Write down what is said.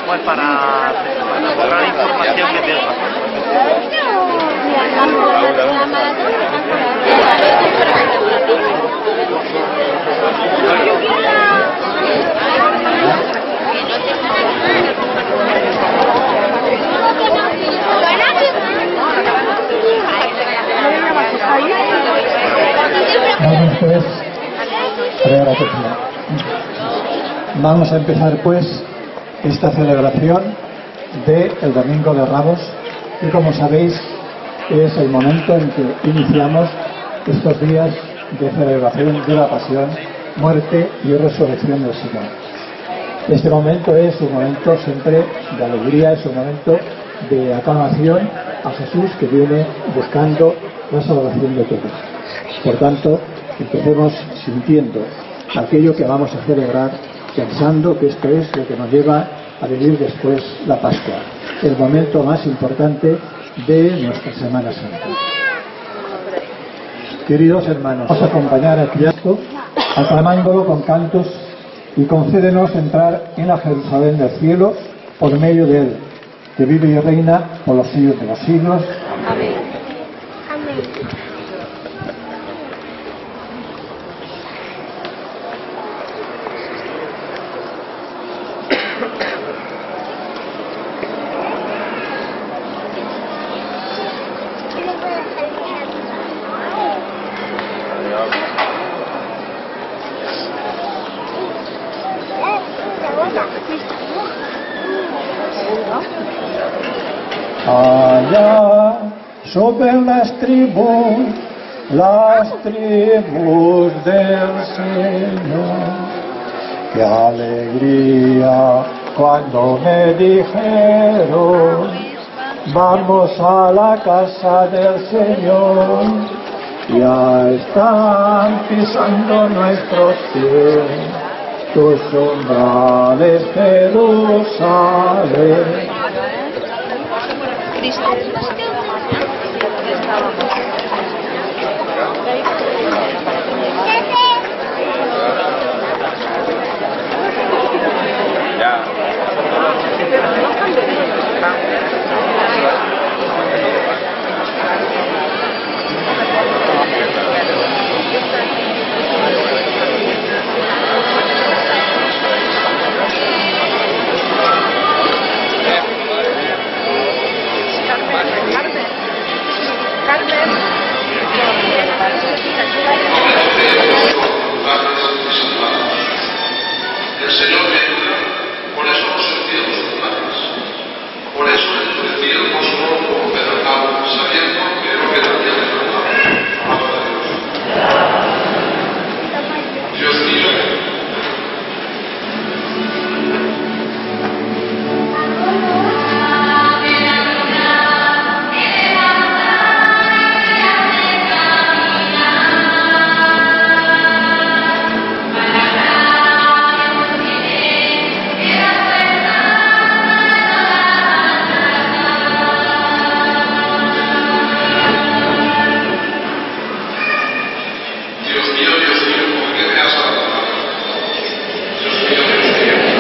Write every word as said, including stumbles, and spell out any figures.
pues para borrar información que tenga. Vamos pues, vamos a empezar pues esta celebración del Domingo de Ramos, y como sabéis es el momento en que iniciamos estos días de celebración de la pasión, muerte y resurrección del Señor. Este momento es un momento siempre de alegría, es un momento de aclamación a Jesús, que viene buscando la salvación de todos. Por tanto, empecemos sintiendo aquello que vamos a celebrar, pensando que esto es lo que nos lleva a vivir después la Pascua, el momento más importante de nuestra Semana Santa. Queridos hermanos, vamos a acompañar a Cristo aclamándolo con cantos, y concédenos entrar en la Jerusalén del cielo por medio de Él, que vive y reina por los siglos de los siglos. Amén. Amén. Allá suben las tribus, las tribus del Señor. Qué alegría cuando me dijeron: vamos a la casa del Señor. Ya están pisando nuestros pies tus umbrales, Jerusalén.